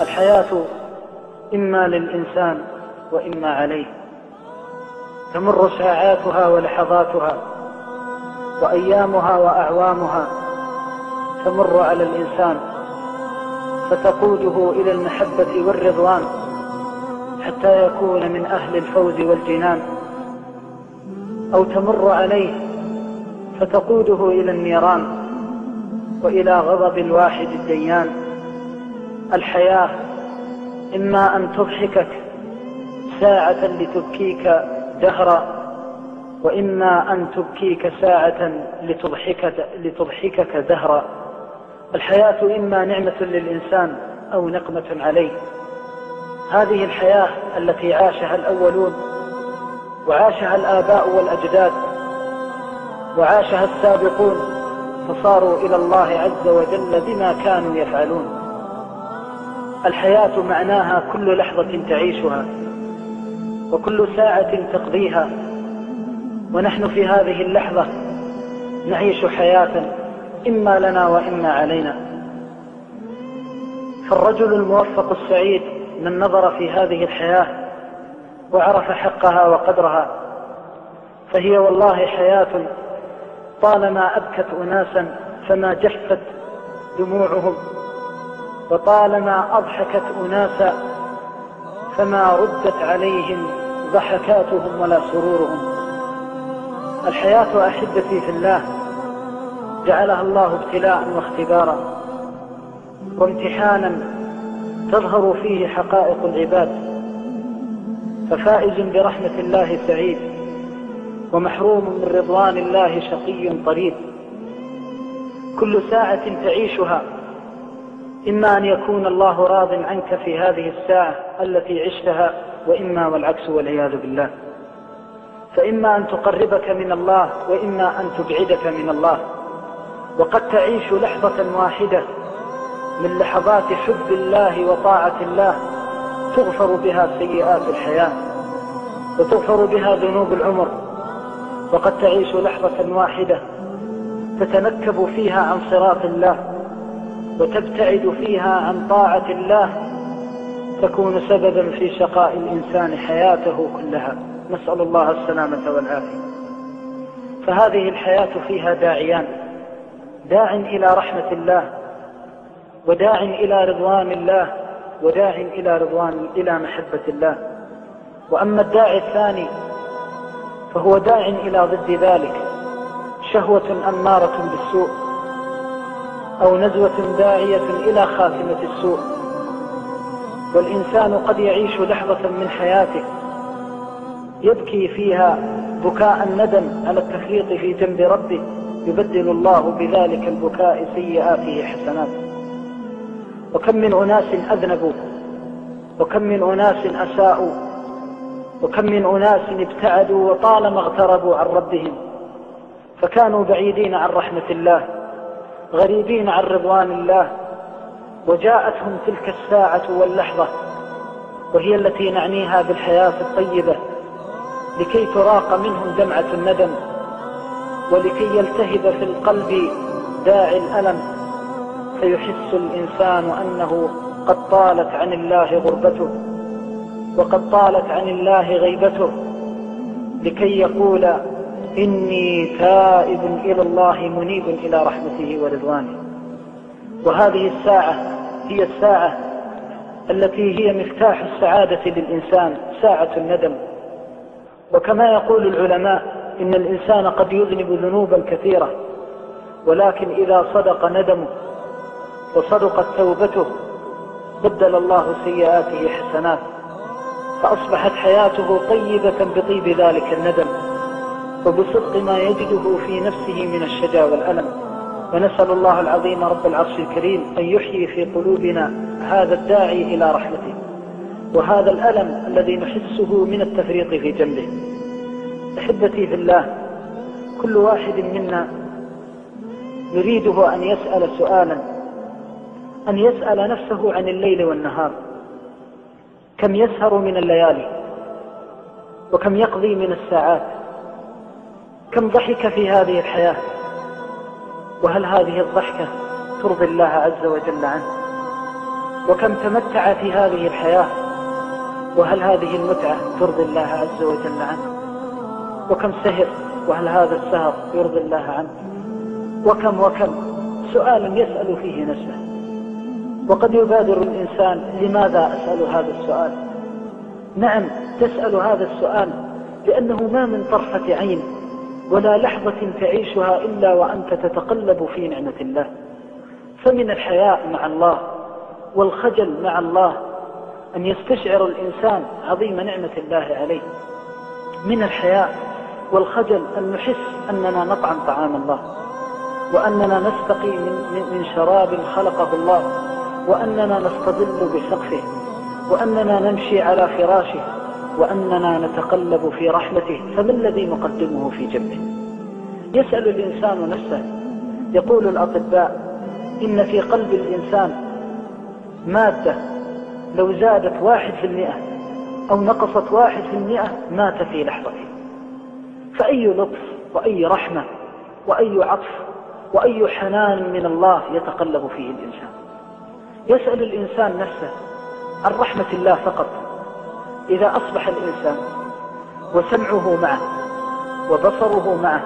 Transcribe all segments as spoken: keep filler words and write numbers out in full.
الحياة إما للإنسان وإما عليه، تمر ساعاتها ولحظاتها وأيامها وأعوامها تمر على الإنسان فتقوده إلى المحبة والرضوان حتى يكون من أهل الفوز والجنان، أو تمر عليه فتقوده إلى النيران وإلى غضب الواحد الديان. الحياة إما أن تضحكك ساعة لتبكيك دهرا، وإما أن تبكيك ساعة لتضحكك, لتضحكك دهرا. الحياة إما نعمة للإنسان أو نقمة عليه. هذه الحياة التي عاشها الأولون وعاشها الآباء والأجداد وعاشها السابقون فصاروا إلى الله عز وجل بما كانوا يفعلون. الحياة معناها كل لحظة تعيشها وكل ساعة تقضيها، ونحن في هذه اللحظة نعيش حياة إما لنا وإما علينا. فالرجل الموفق السعيد من نظر في هذه الحياة وعرف حقها وقدرها، فهي والله حياة طالما أبكت أناسا فما جفت دموعهم، وطالما أضحكت أناسا فما ردت عليهم ضحكاتهم ولا سرورهم. الحياة أحبتي في الله جعلها الله ابتلاء واختبارا وامتحانا تظهر فيه حقائق العباد، ففائز برحمة الله سعيد، ومحروم من رضوان الله شقي طريد. كل ساعة تعيشها إما أن يكون الله راض عنك في هذه الساعة التي عشتها، وإما والعكس والعياذ بالله. فإما أن تقربك من الله وإما أن تبعدك من الله. وقد تعيش لحظة واحدة من لحظات حب الله وطاعة الله تغفر بها سيئات الحياة وتغفر بها ذنوب العمر، وقد تعيش لحظة واحدة تتنكب فيها عن صراط الله وتبتعد فيها عن طاعة الله، تكون سببا في شقاء الإنسان حياته كلها، نسأل الله السلامة والعافية. فهذه الحياة فيها داعيان: داع إلى رحمة الله، وداع إلى رضوان الله، وداع إلى رضوان إلى محبة الله. وأما الداعي الثاني فهو داع إلى ضد ذلك، شهوة أمارة بالسوء، أو نزوة داعية إلى خاتمة السوء. والإنسان قد يعيش لحظة من حياته يبكي فيها بكاء الندم على التفريط في جنب ربه، يبدل الله بذلك البكاء سيئاته حسنات. وكم من أناس أذنبوا، وكم من أناس أساءوا، وكم من أناس ابتعدوا وطالما اغتربوا عن ربهم، فكانوا بعيدين عن رحمة الله، غريبين عن رضوان الله، وجاءتهم تلك الساعة واللحظة وهي التي نعنيها بالحياة الطيبة لكي تراق منهم دمعة الندم، ولكي يلتهب في القلب داعي الألم، فيحس الإنسان أنه قد طالت عن الله غربته وقد طالت عن الله غيبته، لكي يقول: إني تائب إلى الله منيب إلى رحمته ورضوانه. وهذه الساعة هي الساعة التي هي مفتاح السعادة للإنسان، ساعة الندم. وكما يقول العلماء إن الإنسان قد يذنب ذنوبا كثيرة، ولكن إذا صدق ندمه وصدقت توبته بدل الله سيئاته حسنات، فأصبحت حياته طيبة بطيب ذلك الندم وبصدق ما يجده في نفسه من الشجا والألم. ونسأل الله العظيم رب العرش الكريم أن يحيي في قلوبنا هذا الداعي إلى رحمته وهذا الألم الذي نحسه من التفريط في جنبه. أحبتي في الله، كل واحد منا يريده أن يسأل سؤالا، أن يسأل نفسه عن الليل والنهار: كم يسهر من الليالي، وكم يقضي من الساعات، كم ضحك في هذه الحياة، وهل هذه الضحكة ترضي الله عز وجل عنه؟ وكم تمتع في هذه الحياة، وهل هذه المتعة ترضي الله عز وجل عنه؟ وكم سهر، وهل هذا السهر يرضي الله عنه؟ وكم وكم سؤال يسأل فيه نفسه. وقد يبادر الإنسان: لماذا أسأل هذا السؤال؟ نعم، تسأل هذا السؤال لأنه ما من طرفة عين ولا لحظة تعيشها إلا وأنت تتقلب في نعمة الله. فمن الحياء مع الله والخجل مع الله أن يستشعر الإنسان عظيم نعمة الله عليه. من الحياء والخجل أن نحس أننا نطعم طعام الله، وأننا نستقي من, من شراب خلقه الله، وأننا نستظل بسقفه، وأننا نمشي على فراشه، وأننا نتقلب في رحلته. فما الذي نقدمه في جنبه؟ يسأل الإنسان نفسه. يقول الأطباء: إن في قلب الإنسان مادة لو زادت واحد في المئة أو نقصت واحد في المئة مات في لحظة. فأي لطف وأي رحمة وأي عطف وأي حنان من الله يتقلب فيه الإنسان. يسأل الإنسان نفسه عن رحمة الله فقط. إذا أصبح الإنسان وسمعه معه وبصره معه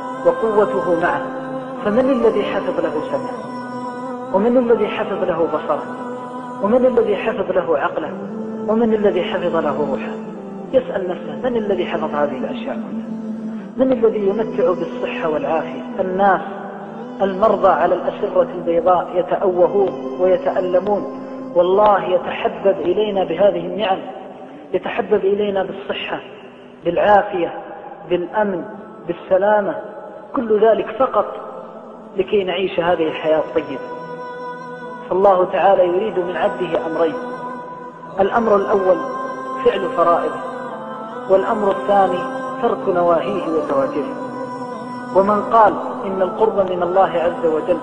وقوته معه، فمن الذي حفظ له سمعه؟ ومن الذي حفظ له بصره؟ ومن الذي حفظ له عقله؟ ومن الذي حفظ له روحه؟ يسأل نفسه: من الذي حفظ هذه الأشياء كلها؟ من الذي يمتع بالصحة والعافية؟ الناس المرضى على الأسرة البيضاء يتأوهون ويتألمون، والله يتحبب إلينا بهذه النعم، يتحبب إلينا بالصحة، بالعافية، بالأمن، بالسلامة، كل ذلك فقط لكي نعيش هذه الحياة الطيبة. فالله تعالى يريد من عبده أمرين: الأمر الأول فعل فرائضه، والأمر الثاني ترك نواهيه وزواجره. ومن قال إن القرب من الله عز وجل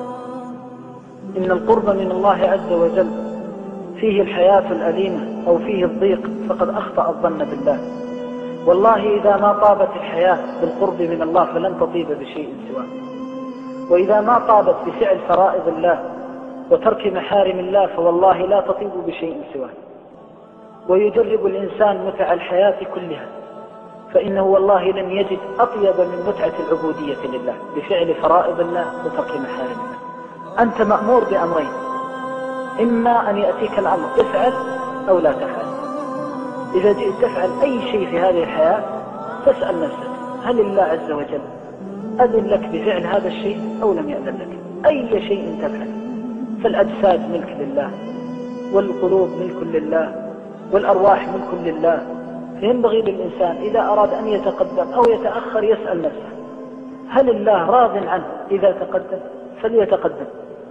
إن القرب من الله عز وجل فيه الحياة الأليمة أو فيه الضيق فقد أخطأ الظن بالله. والله إذا ما طابت الحياة بالقرب من الله فلن تطيب بشيء سواه، وإذا ما طابت بفعل فرائض الله وترك محارم الله فوالله لا تطيب بشيء سواه. ويجرب الإنسان متع الحياة كلها، فإنه والله لم يجد أطيب من متعة العبودية لله بفعل فرائض الله وترك محارم الله. أنت مأمور بأمرين: إما أن يأتيك الأمر افعل أو لا تفعل. إذا جئت تفعل أي شيء في هذه الحياة تسأل نفسك: هل الله عز وجل أذن لك بفعل هذا الشيء أو لم يأذن لك؟ أي شيء تفعل. فالأجساد ملك لله، والقلوب ملك لله، والأرواح ملك لله. فينبغي للإنسان إذا أراد أن يتقدم أو يتأخر يسأل نفسه: هل الله راض عنه إذا تقدم فليتقدم،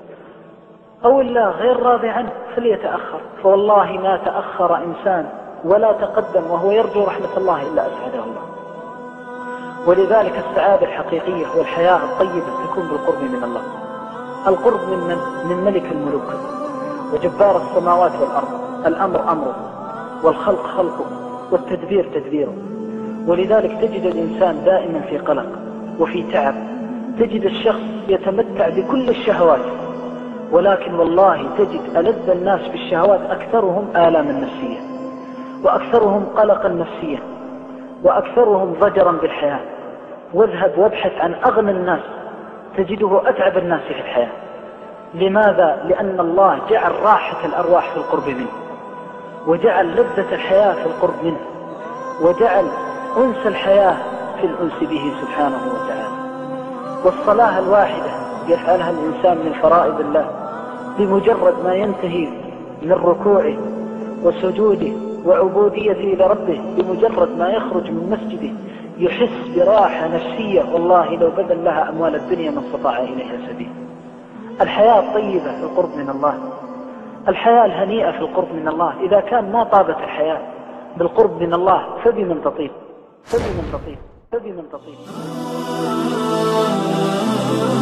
أو الله غير راض عنه فليتأخر. فوالله ما تأخر إنسان ولا تقدم وهو يرجو رحمة الله إلا أسعده الله. ولذلك السعادة الحقيقية والحياة الطيبة تكون بالقرب من الله. القرب من من, من ملك الملوك وجبار السماوات والأرض. الأمر أمره، والخلق خلقه، والتدبير تدبيره. ولذلك تجد الإنسان دائما في قلق وفي تعب. تجد الشخص يتمتع بكل الشهوات، ولكن والله تجد ألذ الناس بالشهوات أكثرهم آلاما نفسية، وأكثرهم قلقا نفسيا، وأكثرهم ضجرا بالحياة. واذهب وابحث عن أغنى الناس تجده أتعب الناس في الحياة. لماذا؟ لأن الله جعل راحة الأرواح في القرب منه، وجعل لذة الحياة في القرب منه، وجعل أنس الحياة في الأنس به سبحانه وتعالى. والصلاة الواحدة يفعلها الإنسان من فرائض الله بمجرد ما ينتهي من ركوعه وسجوده وعبوديته لربه، بمجرد ما يخرج من مسجده يحس براحة نفسية والله لو بذل لها أموال الدنيا ما استطاع إليها سبيل. الحياة الطيبة في القرب من الله، الحياة الهنيئة في القرب من الله. إذا كان ما طابت الحياة بالقرب من الله فبمن تطيب فبمن تطيب فبمن تطيب